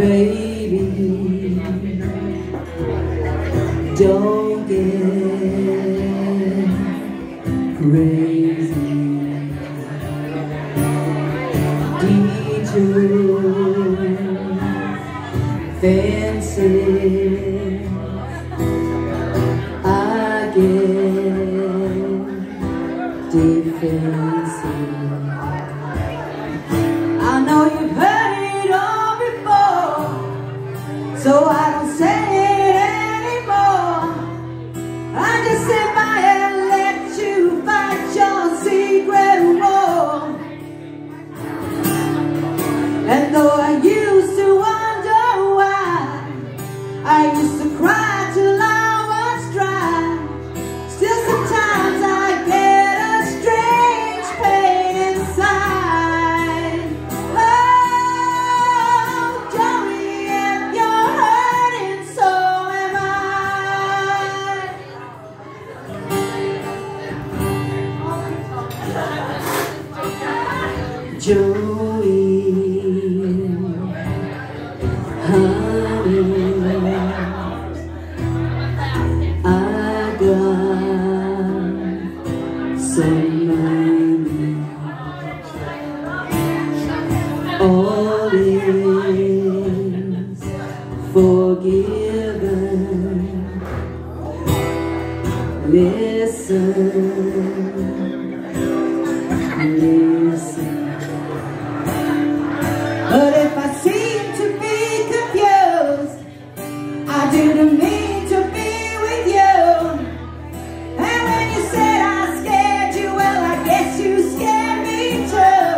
Baby, don't get crazy. Detour, fancy, I get defensive. I know you've heard it all before, so I don't say it anymore. I just sit by and let you fight your secret war. And though I used to wonder why, I used to cry till I was dry, still sometimes I get a strange pain inside. Oh, Joey, if you're hurting, so am I. Joey, honey, I got some money. All is forgiven. Listen, listen. But if I seem to be confused, I didn't mean to be with you. And when you said I scared you, well, I guess you scared me too.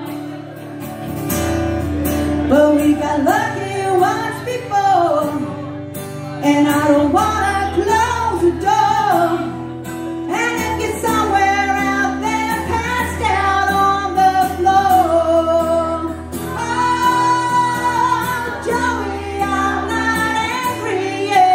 But we got lucky once before, and I don't wanna close the door. And if you're somewhere out there passed out on the floor, oh, Joey, I'm not angry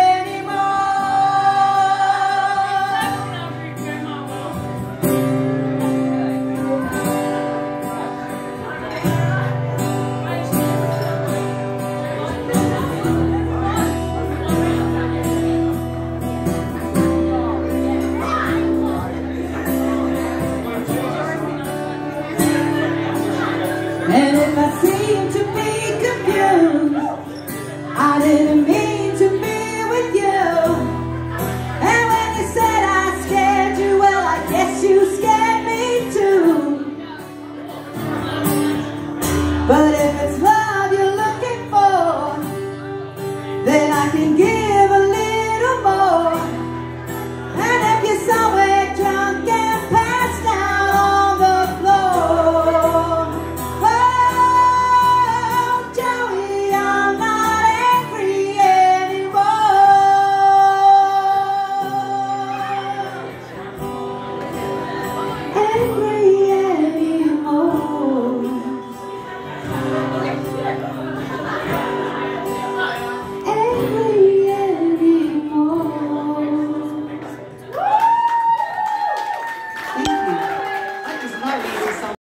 and if I seem to be confused, I didn't mean to be with you. And when you said I scared you, well, I guess you scared me too. But